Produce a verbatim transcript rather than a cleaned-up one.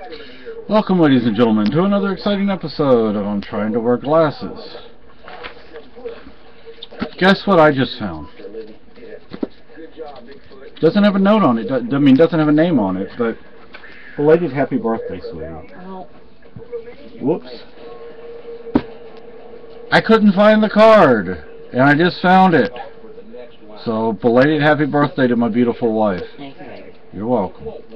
Welcome, ladies and gentlemen, to another exciting episode of I'm Trying to Wear Glasses. Guess what I just found? Doesn't have a note on it. I mean, doesn't have a name on it, but belated happy birthday, sweetie. Whoops. I couldn't find the card, and I just found it. So, belated happy birthday to my beautiful wife. Thank you, baby. You're welcome.